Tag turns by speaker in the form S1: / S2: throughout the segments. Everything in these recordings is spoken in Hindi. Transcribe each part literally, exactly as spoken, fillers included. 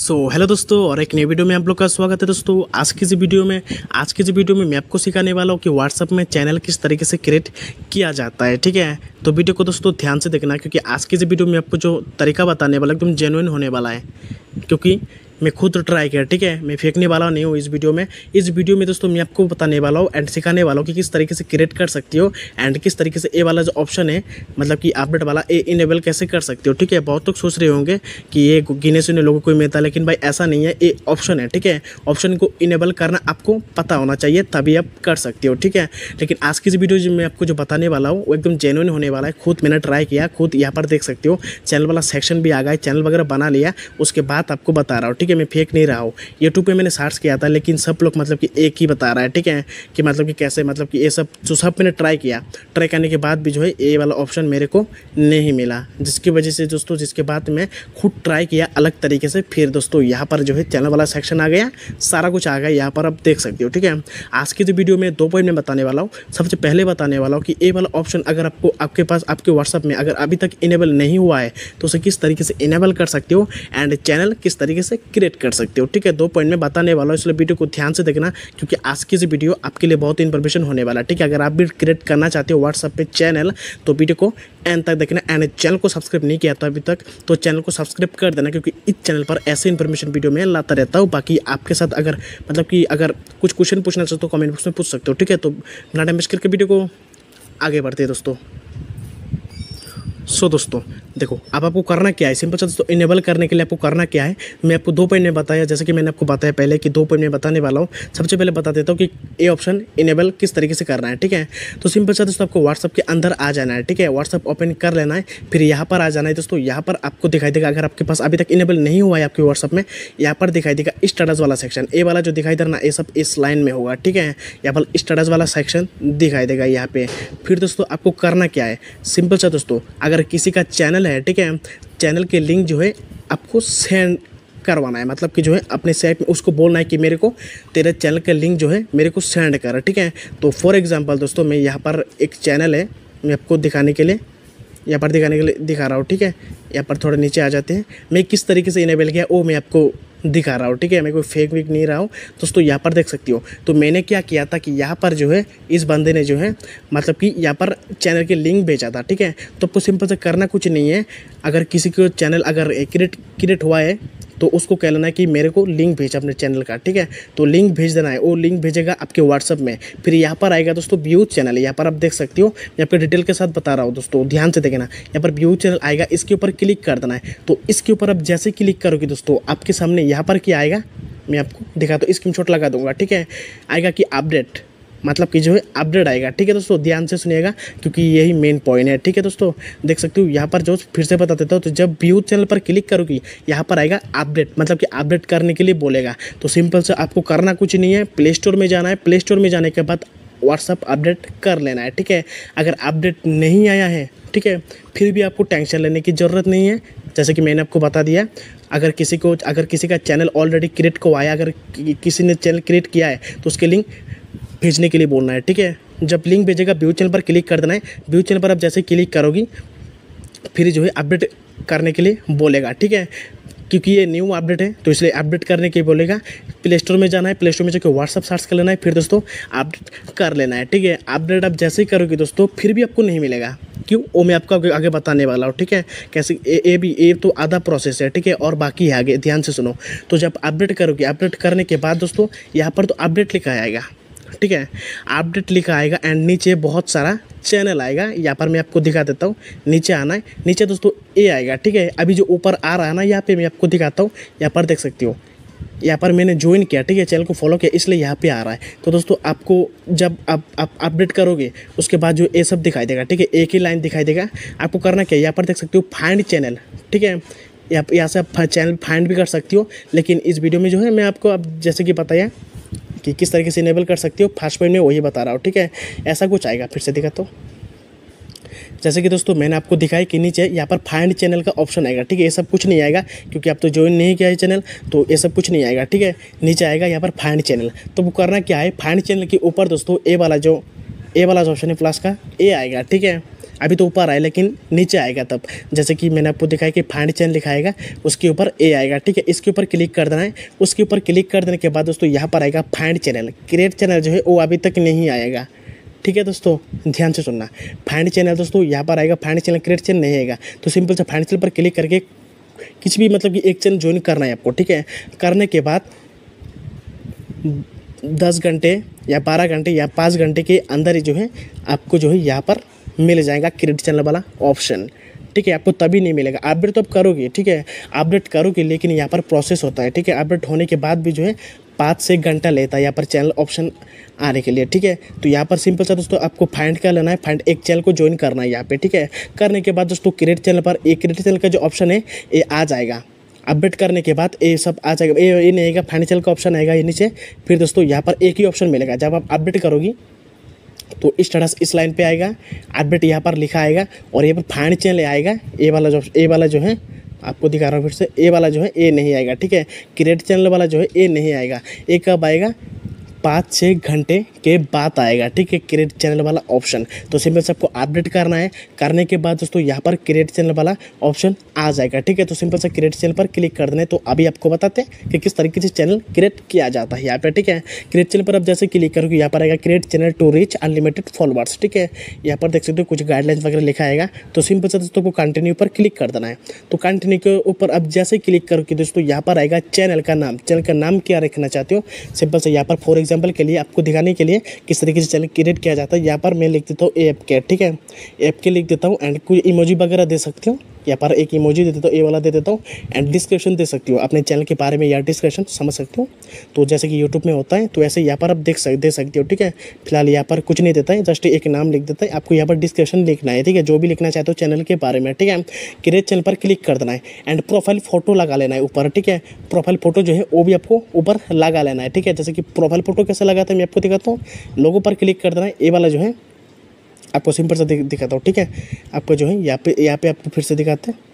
S1: सो so, हेलो दोस्तों, और एक नई वीडियो में आप लोग का स्वागत है। दोस्तों आज की इस वीडियो में आज की इस वीडियो में मैं आपको सिखाने वाला हूँ कि व्हाट्सएप में चैनल किस तरीके से क्रिएट किया जाता है। ठीक है, तो वीडियो को दोस्तों ध्यान से देखना, क्योंकि आज की इस वीडियो में आपको जो तरीका बताने वाला एकदम जेन्युइन होने वाला है, क्योंकि मैं खुद ट्राई किया। ठीक है, मैं फेंकने वाला नहीं हूँ इस वीडियो में। इस वीडियो में दोस्तों मैं आपको बताने वाला हूँ एंड सिखाने वाला हूँ कि किस तरीके से क्रिएट कर सकती हो एंड किस तरीके से ए वाला जो ऑप्शन है, मतलब कि अपडेट वाला, ए इनेबल कैसे कर सकते हो। ठीक है, बहुत लोग सोच रहे होंगे कि ये गिने चुने लोगों को मिलता है, लेकिन भाई ऐसा नहीं है। ये ऑप्शन है, ठीक है, ऑप्शन को इनेबल करना आपको पता होना चाहिए, तभी आप कर सकते हो। ठीक है, लेकिन आज की इस वीडियो जो मैं आपको जो बताने वाला हूँ वो एकदम जेन्युइन होने वाला है। खुद मैंने ट्राई किया, खुद यहाँ पर देख सकते हो चैनल वाला सेक्शन भी आ गया, चैनल वगैरह बना लिया, उसके बाद आपको बता रहा हूँ। ठीक है, मैं फेक नहीं रहा हूँ। यूट्यूब पे मैंने सर्च किया था, लेकिन सब लोग मतलब कि एक ही बता रहा है। ठीक है, कि मतलब कि कैसे, मतलब कि ये सब जो सब मैंने ट्राई किया, ट्राई करने के बाद भी जो है ये वाला ऑप्शन मेरे को नहीं मिला, जिसकी वजह से दोस्तों जिसके बाद मैं खुद ट्राई किया अलग तरीके से। फिर दोस्तों यहाँ पर जो है चैनल वाला सेक्शन आ गया, सारा कुछ आ गया, यहाँ पर आप देख सकते हो। ठीक है, आज की जो वीडियो में दो पॉइंट में बताने वाला हूँ। सबसे पहले बताने वाला हूँ कि ये वाला ऑप्शन अगर आपको आपके पास आपके व्हाट्सएप में अगर अभी तक इनेबल नहीं हुआ है तो उसे किस तरीके से इनेबल कर सकते हो एंड चैनल किस तरीके से क्रिएट कर सकते हो। ठीक है, दो पॉइंट में बताने वाला हूँ, इसलिए वीडियो को ध्यान से देखना, क्योंकि आज की जो वीडियो आपके लिए बहुत इन्फॉर्मेशन होने वाला है। ठीक है, अगर आप भी क्रिएट करना चाहते हो व्हाट्सएप पे चैनल, तो वीडियो को एंड तक देखना एंड चैनल को सब्सक्राइब नहीं किया था अभी तक तो चैनल को सब्सक्राइब कर देना, क्योंकि इस चैनल पर ऐसे इन्फॉर्मेशन वीडियो में लाता रहता हूँ। बाकी आपके साथ अगर मतलब कि अगर कुछ क्वेश्चन पूछना चाहते हो तो कमेंट बॉक्स में पूछ सकते हो। ठीक है, तो बिना टाइम वेस्ट करके वीडियो को आगे बढ़ते हैं दोस्तों। सो so, दोस्तों देखो, अब आपको करना क्या है, सिंपल सा दोस्तों, इनेबल करने के लिए आपको करना क्या है, मैं आपको दो पॉइंट में बताया, जैसे कि मैंने आपको बताया पहले कि दो पॉइंट में बताने वाला हूँ। सबसे पहले बता देता हूँ कि ये ऑप्शन इनेबल किस तरीके से करना है। ठीक है, तो सिंपल सा दोस्तों आपको व्हाट्सअप के अंदर आ जाना है। ठीक है, व्हाट्सअप ओपन कर लेना है, फिर यहाँ पर आ जाना है दोस्तों। यहाँ पर आपको दिखाई देगा, अगर आपके पास अभी तक इनेबल नहीं हुआ है आपके व्हाट्सअप में, यहाँ पर दिखाई देगा स्टेटस वाला सेक्शन, ए वाला जो दिखाई दे रहा ना, ये सब इस लाइन में होगा। ठीक है, यहाँ पर स्टेटस वाला सेक्शन दिखाई देगा यहाँ पे। फिर दोस्तों आपको करना क्या है, सिंपल सा दोस्तों, अगर किसी का चैनल है, ठीक है, चैनल के लिंक जो है आपको सेंड करवाना है, मतलब कि जो है अपने साइट में उसको बोलना है कि मेरे को तेरे चैनल का लिंक जो है मेरे को सेंड कर। ठीक है, तो फॉर एग्जांपल दोस्तों, मैं यहाँ पर एक चैनल है, मैं आपको दिखाने के लिए यहाँ पर दिखाने के लिए दिखा रहा हूँ। ठीक है, यहाँ पर थोड़े नीचे आ जाते हैं, मैं किस तरीके से इनेबल किया वो मैं आपको दिखा रहा हूँ। ठीक है, मैं कोई फेक वेक नहीं रहा हूँ दोस्तों, यहाँ पर देख सकती हो। तो मैंने क्या किया था कि यहाँ पर जो है इस बंदे ने जो है मतलब कि यहाँ पर चैनल के लिंक भेजा था। ठीक है, तो आपको सिंपल से करना कुछ नहीं है, अगर किसी को चैनल अगर क्रिएट क्रिएट हुआ है तो उसको कह लेना है कि मेरे को लिंक भेज अपने चैनल का। ठीक है, तो लिंक भेज देना है, वो लिंक भेजेगा आपके व्हाट्सअप में। फिर यहाँ पर आएगा दोस्तों व्यू चैनल, यहाँ पर आप देख सकते हो, मैं आपके डिटेल के साथ बता रहा हूँ दोस्तों, ध्यान से देखना। यहाँ पर व्यू चैनल आएगा, इसके ऊपर क्लिक कर देना है। तो इसके ऊपर आप जैसे क्लिक करोगे दोस्तों, आपके सामने यहाँ पर क्या आएगा, मैं आपको दिखाता हूँ, स्क्रीनशॉट लगा दूंगा। ठीक है, आएगा कि अपडेट, मतलब कि जो है अपडेट आएगा। ठीक है दोस्तों, ध्यान से सुनिएगा, क्योंकि यही मेन पॉइंट है। ठीक है दोस्तों, देख सकते हो यहाँ पर जो फिर से बता देता हूँ, तो जब व्यू चैनल पर क्लिक करोगी यहाँ पर आएगा अपडेट, मतलब कि अपडेट करने के लिए बोलेगा। तो सिंपल से आपको करना कुछ नहीं है, प्ले स्टोर में जाना है, प्ले स्टोर में जाने के बाद व्हाट्सअप अपडेट कर लेना है। ठीक है, अगर अपडेट नहीं आया है, ठीक है, फिर भी आपको टेंशन लेने की ज़रूरत नहीं है। जैसे कि मैंने आपको बता दिया, अगर किसी को अगर किसी का चैनल ऑलरेडी क्रिएट को आया, अगर किसी ने चैनल क्रिएट किया है तो उसके लिंक भेजने के लिए बोलना है। ठीक है, जब लिंक भेजेगा व्यू चैनल पर क्लिक कर देना है। व्यू चैनल पर आप जैसे क्लिक करोगी फिर जो है अपडेट करने के लिए बोलेगा। ठीक है, क्योंकि ये न्यू अपडेट है तो इसलिए अपडेट करने के लिए बोलेगा। प्ले स्टोर में जाना है, प्ले स्टोर में जाकर व्हाट्सअप सर्च कर लेना है, फिर दोस्तों अपडेट कर लेना है। ठीक है, अपडेट आप जैसे ही करोगे दोस्तों फिर भी आपको नहीं मिलेगा, क्यों, वो मैं आपको आगे, आगे बताने वाला हूँ। ठीक है, कैसे ए, ए भी ये तो आधा प्रोसेस है। ठीक है, और बाकी है आगे, ध्यान से सुनो। तो जब अपडेट करोगे, अपडेट करने के बाद दोस्तों यहाँ पर तो अपडेट लिखा आएगा। ठीक है, अपडेट लिखा आएगा एंड नीचे बहुत सारा चैनल आएगा। यहाँ पर मैं आपको दिखा देता हूँ, नीचे आना है, नीचे दोस्तों ए आएगा। ठीक है, अभी जो ऊपर आ रहा है ना, यहाँ पे मैं आपको दिखाता हूँ, यहाँ पर देख सकती हो, यहाँ पर मैंने ज्वाइन किया। ठीक है, चैनल को फॉलो किया, इसलिए यहाँ पे आ रहा है। तो दोस्तों आपको जब आप आप अपडेट करोगे उसके बाद जो ये सब दिखाई देगा। ठीक है, एक ही लाइन दिखाई देगा। आपको करना क्या है, यहाँ पर देख सकते हो फाइंड चैनल। ठीक है, यहाँ यहाँ से आप चैनल फाइंड भी कर सकती हो, लेकिन इस वीडियो में जो है मैं आपको अब जैसे कि बताया कि किस तरीके से इनेबल कर सकती हो, फर्स्ट पॉइंट में वही बता रहा हूँ। ठीक है, ऐसा कुछ आएगा, फिर से दिखा तो जैसे कि दोस्तों मैंने आपको दिखाया कि नीचे यहाँ पर फाइंड चैनल का ऑप्शन आएगा। ठीक है, ये सब कुछ नहीं आएगा, क्योंकि आप तो ज्वाइन नहीं किया है चैनल, तो ये सब कुछ नहीं आएगा। ठीक है, नीचे आएगा यहाँ पर फाइंड चैनल। तो वो करना क्या है, फाइंड चैनल के ऊपर दोस्तों ए वाला जो ए वाला जो ऑप्शन है प्लस का, ए आएगा। ठीक है, अभी तो ऊपर आया लेकिन नीचे आएगा तब, जैसे कि मैंने आपको दिखाया कि फाइंड चैनल लिखा आएगा, उसके ऊपर ए आएगा, ठीक है। इसके ऊपर क्लिक कर देना है। उसके ऊपर क्लिक कर देने के बाद दोस्तों यहाँ पर आएगा फाइंड चैनल। क्रिएट चैनल जो है वो अभी तक नहीं आएगा, ठीक है दोस्तों, ध्यान से सुनना। फाइंड चैनल दोस्तों यहाँ पर आएगा, फाइंड चैनल क्रिएट चैनल नहीं आएगा। तो सिंपल से फाइंड चैनल पर क्लिक करके किसी भी मतलब कि एक चैनल ज्वाइन करना है आपको, ठीक है। करने के बाद दस घंटे या बारह घंटे या पाँच घंटे के अंदर ही जो है आपको जो है यहाँ पर मिल जाएगा क्रिएट चैनल वाला ऑप्शन, ठीक है। आपको तभी नहीं मिलेगा, अपडेट तो आप करोगे, ठीक है, अपडेट करोगे, लेकिन यहाँ पर प्रोसेस होता है, ठीक है। अपडेट होने के बाद भी जो है पाँच से एक घंटा लेता है यहाँ पर चैनल ऑप्शन आने के लिए, ठीक है। तो यहाँ पर सिंपल सा दोस्तों आपको फाइंड कर लेना है, फाइंड एक चैनल को ज्वाइन करना है यहाँ पे, ठीक है। करने के बाद दोस्तों क्रिएट चैनल पर एक क्रिएट चैनल का जो ऑप्शन है ये आ जाएगा। अपडेट करने के बाद ये सब आ जाएगा, ये ये नहीं आएगा, फाइंड चैनल का ऑप्शन आएगा ये नीचे। फिर दोस्तों यहाँ पर एक ही ऑप्शन मिलेगा, जब आप अपडेट करोगी तो इस तरह से इस लाइन पे आएगा, अपडेट यहाँ पर लिखा आएगा और ये पर फाइंड चैनल आएगा। ए वाला जो ए वाला जो है आपको दिखा रहा हूँ फिर से, ए वाला जो है ए नहीं आएगा, ठीक है। क्रिएट चैनल वाला जो है ए नहीं आएगा। ए कब आएगा? पाँच छः घंटे के बाद आएगा, ठीक है, क्रिएट चैनल वाला ऑप्शन। तो सिंपल से आपको अपडेट करना है। करने के बाद दोस्तों यहाँ पर क्रिएट चैनल वाला ऑप्शन आ जाएगा, ठीक है। तो सिंपल से क्रिएट चैनल पर क्लिक कर देना है। तो अभी आपको बताते हैं कि किस तरीके से चैनल क्रिएट किया जाता है यहाँ पर, ठीक है। क्रिएट चैनल पर आप जैसे क्लिक करोगे यहाँ पर आएगा create channel to reach unlimited followers, ठीक है। यहाँ पर देख सकते हो कुछ गाइडलाइंस वगैरह लिखा आएगा। तो सिंपल से दोस्तों को कंटिन्यू पर क्लिक कर देना है। तो कंटिन्यू के ऊपर अब जैसे क्लिक करोगे दोस्तों यहाँ पर आएगा चैनल का नाम। चैनल का नाम क्या रखना चाहते हो, सिंपल से यहाँ पर फॉर एग्जाम्पल के लिए आपको दिखाने के लिए किस तरीके से चैनल क्रिएट किया जाता है, यहाँ पर मैं लिख देता हूँ ऐप के, ठीक है, ऐप के लिख देता हूँ। एंड कोई इमोजी वगैरह दे सकते हो, यहाँ पर एक इमोजी दे देता हूँ, ए वाला दे देता हूँ। एंड डिस्क्रिप्शन दे सकती हो अपने चैनल के बारे में, या डिस्क्रिप्शन समझ सकते हो। तो जैसे कि यूट्यूब में होता है तो ऐसे यहाँ पर आप देख सक दे सकते हो, ठीक है। फिलहाल यहाँ पर कुछ नहीं देता है, जस्ट एक नाम लिख देता है। आपको यहाँ पर डिस्क्रिप्शन लिखना है, ठीक है, जो भी लिखना चाहते हो चैनल के बारे में, ठीक है। क्रिएट चैनल पर क्लिक कर देना है एंड प्रोफाइल फोटो लगा लेना है ऊपर, ठीक है। प्रोफाइल फोटो जो है वो भी आपको ऊपर लगा लेना है, ठीक है। जैसे कि प्रोफाइल फोटो कैसे लगाता है मैं आपको दिखाता हूँ। लोगों पर क्लिक कर देना है, ये वाला जो है आपको सिंपल से दिखाता हूँ, ठीक है। आपको जो है यहाँ पे यहाँ पे आपको फिर से दिखाते हैं।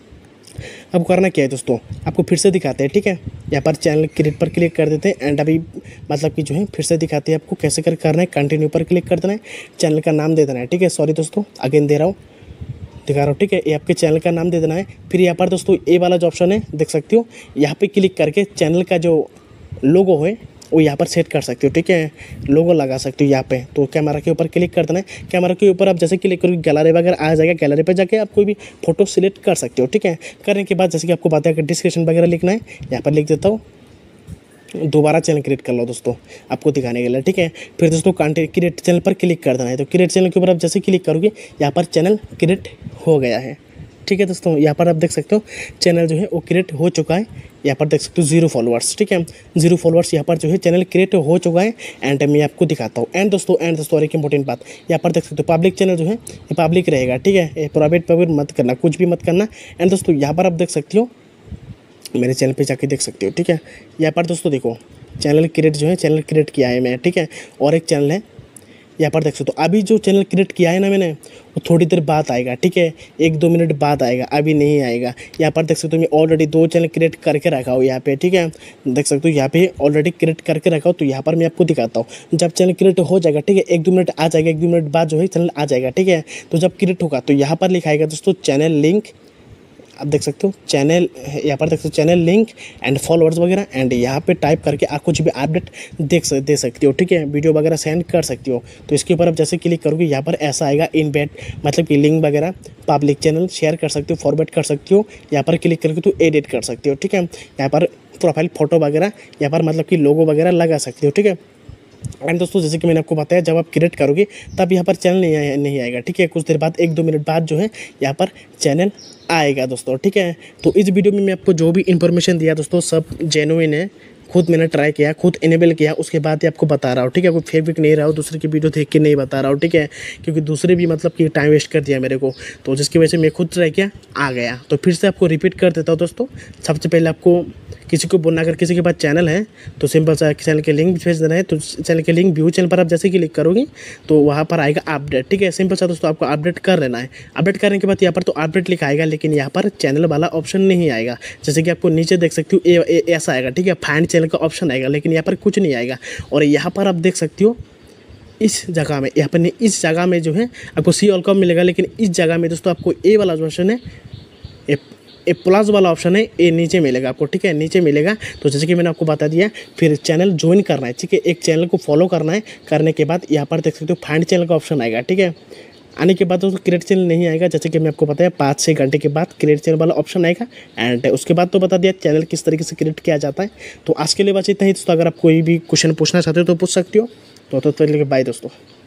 S1: आपको करना क्या है दोस्तों, आपको फिर से दिखाते हैं, ठीक है। यहाँ पर चैनल क्रिएट पर क्लिक कर देते हैं एंड अभी मतलब कि जो है फिर से दिखाते हैं आपको कैसे कर करना है। कंटिन्यू पर क्लिक कर देना है, चैनल का नाम दे देना है, ठीक है। सॉरी दोस्तों अगेन दे रहा हूँ, दिखा रहा हूँ, ठीक है। ये आपके चैनल का नाम दे देना है। फिर यहाँ पर दोस्तों ए वाला जो ऑप्शन है देख सकते हो, यहाँ पे क्लिक करके चैनल का जो लोगो है वो यहाँ पर सेट कर सकते हो, ठीक है। लोगो लगा सकते हो यहाँ पे। तो कैमरा के ऊपर क्लिक कर देना है। कैमरा के ऊपर आप जैसे क्लिक करोगे गैलरी वगैरह आ जाएगा, गैलरी पे जाके आप कोई भी फोटो सिलेक्ट कर सकते हो, ठीक है। करने के बाद जैसे कि आपको बात है कि डिस्क्रिप्शन वगैरह लिखना है, यहाँ पर लिख देता हूँ। दोबारा चैनल क्रिएट कर लो दोस्तों आपको दिखाने के लिए, ठीक है। फिर दोस्तों कंटेंट क्रिएट चैनल पर क्लिक कर देना है। तो क्रिएट चैनल के ऊपर आप जैसे क्लिक करोगे यहाँ पर चैनल क्रिएट हो गया है, ठीक है दोस्तों। यहाँ पर आप देख सकते हो चैनल जो है वो क्रिएट हो चुका है। यहाँ पर देख सकते हो जीरो फॉलोअर्स, ठीक है, जीरो फॉलोअर्स यहाँ पर जो है चैनल क्रिएट हो चुका है। एंड मैं आपको दिखाता हूँ। एंड दोस्तों एंड दोस्तों और एक इंपॉर्टेंट बात, यहाँ पर देख सकते हो पब्लिक चैनल जो है ये पब्लिक रहेगा, ठीक है। ये प्राइवेट पब्लिक मत करना, कुछ भी मत करना। एंड दोस्तों यहाँ पर आप देख सकते हो, मेरे चैनल पर जाके देख सकते हो, ठीक है। यहाँ पर दोस्तों देखो चैनल क्रिएट जो है चैनल क्रिएट किया है मैं, ठीक है। और एक चैनल है यहाँ पर देख सकते हो। अभी जो चैनल क्रिएट किया है ना मैंने वो थोड़ी देर बाद आएगा, ठीक है, एक दो मिनट बाद आएगा, अभी नहीं आएगा। यहाँ पर देख सकते हो मैं ऑलरेडी दो चैनल क्रिएट करके रखा हूँ यहाँ पे, ठीक है। देख सकते हो यहाँ पे ऑलरेडी क्रिएट करके रखा हूँ। तो यहाँ पर मैं आपको दिखाता हूँ। जब चैनल क्रिएट हो जाएगा, ठीक है, एक दो मिनट आ जाएगा, एक दो मिनट बाद जो है चैनल आ जाएगा, ठीक है। तो जब क्रिएट होगा तो यहाँ पर लिखाएगा दोस्तों चैनल लिंक, आप देख सकते हो चैनल, यहाँ पर देख सकते हो चैनल लिंक एंड फॉलोअर्स वगैरह। एंड यहाँ पे टाइप करके आप कुछ भी अपडेट देख सक दे सकती हो, ठीक है, वीडियो वगैरह सेंड कर सकती हो। तो इसके ऊपर आप जैसे क्लिक करोगे यहाँ पर ऐसा आएगा इनबेड, मतलब कि लिंक वगैरह पब्लिक चैनल शेयर कर सकते हो, फॉरवर्ड कर सकती हो। यहाँ पर क्लिक करके तो एडिट कर सकते हो, ठीक है। यहाँ पर प्रोफाइल फोटो वगैरह यहाँ पर मतलब कि लोगो वगैरह लगा सकते हो, ठीक है। एंड दोस्तों जैसे कि मैंने आपको बताया जब आप क्रिएट करोगे तब यहाँ पर चैनल नहीं आए नहीं आएगा, ठीक है। कुछ देर बाद एक दो मिनट बाद जो है यहाँ पर चैनल आएगा दोस्तों, ठीक है। तो इस वीडियो में मैं आपको जो भी इन्फॉर्मेशन दिया दोस्तों सब जेन्युइन है, खुद मैंने ट्राई किया, खुद इनेबल किया, उसके बाद ही आपको बता रहा हूँ, ठीक है। कोई फेक वेक नहीं रहा हूँ, दूसरे की वीडियो देख के नहीं बता रहा हूँ, ठीक है। क्योंकि दूसरे भी मतलब कि टाइम वेस्ट कर दिया मेरे को, तो जिसकी वजह से मैं खुद ट्राई किया आ गया। तो फिर से आपको रिपीट कर देता हूँ दोस्तों। सबसे पहले आपको किसी को बोलना, अगर किसी के पास चैनल है तो सिंपल सा चैनल के लिंक भेज देना है। तो चैनल के लिंक व्यू चैनल पर आप जैसे क्लिक करोगे तो वहाँ पर आएगा अपडेट, ठीक है। सिंपल सा दोस्तों आपको अपडेट कर लेना है। अपडेट करने के बाद यहाँ पर तो अपडेट लिखा आएगा, लेकिन यहाँ पर चैनल वाला ऑप्शन नहीं आएगा। जैसे कि आपको नीचे देख सकते हो ए, ऐसा आएगा, ठीक है, फाइंड चैनल का ऑप्शन आएगा, लेकिन यहाँ पर कुछ नहीं आएगा। और यहाँ पर आप देख सकते हो इस जगह में यहाँ पर इस जगह में जो है आपको सी ऑल का मिलेगा, लेकिन इस जगह में दोस्तों आपको ए वाला जो ऑप्शन है, ए ए प्लस वाला ऑप्शन है, ए नीचे मिलेगा आपको, ठीक है, नीचे मिलेगा। तो जैसे कि मैंने आपको बता दिया, फिर चैनल ज्वाइन करना है, ठीक है, एक चैनल को फॉलो करना है। करने के बाद यहाँ पर देख सकते हो फाइंड चैनल का ऑप्शन आएगा, ठीक है। आने के बाद दोस्तों क्रिएट चैनल नहीं आएगा, जैसे कि मैं आपको बताया पाँच छः घंटे के बाद क्रिएट चैनल वाला ऑप्शन आएगा। एंड उसके बाद तो बता दिया चैनल किस तरीके से क्रिएट किया जाता है। तो आज के लिए बस इतना ही दोस्तों, अगर आप कोई भी क्वेश्चन पूछना चाहते हो तो पूछ सकते हो। तो तो बाय दोस्तों।